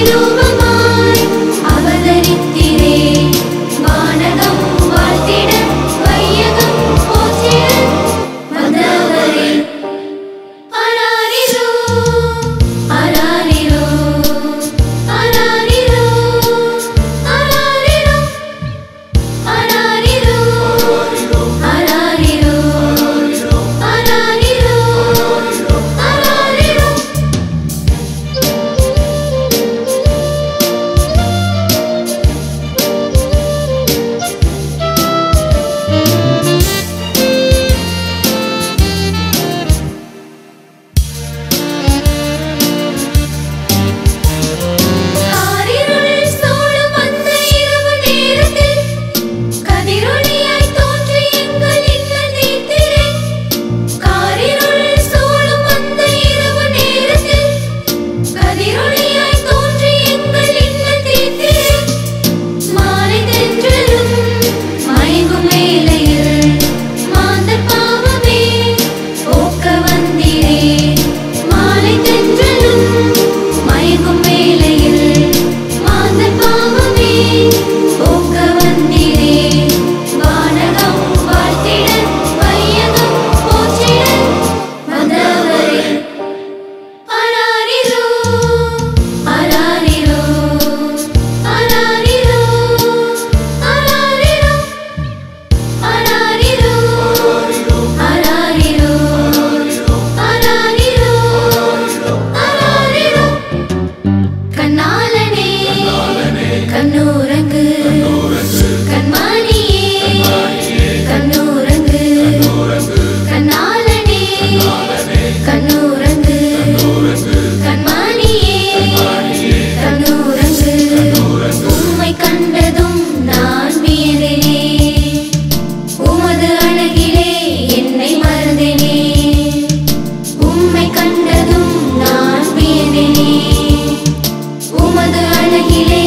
ரூபமாய் அவதரித்திரே வானகம் வாழ்த்திட வையகம் போற்றிட வந்தவரே அராரிரோ அராரிரோ அராரிரோ அராரிரோ அராரிரோ அராரிரோ அராரிரோ அராரிரோ காரிருள் சூழும் அந்த இரவு நேரத்தில் கதிரொளியாய் தோன்றி எங்கள் இல்லம் தீர்த்திரே காரிருள் சூழும் அந்த இரவு நேரத்தில் கதிரொளியாய் தோன்றி எங்கள் இல்லம் தீர்த்திரே மாலை தென்றலும் மயங்கும் வேளையில் மாந்தர் பாவமே போக்க வந்திரே மாலை தென்றலும் மயங்கும் வேளையில் மாந்தர் பாவமே போக்க வந்திரே வானகம் வாழ்த்திட வையகம் போற்றிட வந்தவரே அராரிரோ அராரிரோ அராரிரோ அராரிரோ அராரிரோ அராரிரோ அராரிரோ அராரிரோ கண்ணாலனே கண்ணூரங்கு கண்மணியே கண்ணூரங்கு கண்ணாலனே கண்ணூரங்கு கண்மணியே கண்ணூரங்கு உம்மை கண்டதும் நான் வியந்தேனே உமது அழகிலே என்னை மறந்தேனே உம்மை கண்டதும் நான் வியந்தேனே உமது அழகிலே